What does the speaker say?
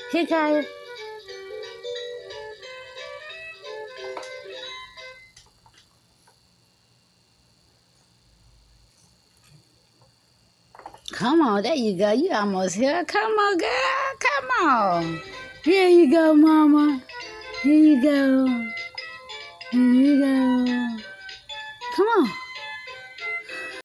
Here, Kaya. Come on, there you go. You almost here. Come on, girl. Come on. Here you go, mama. Here you go. Here you go.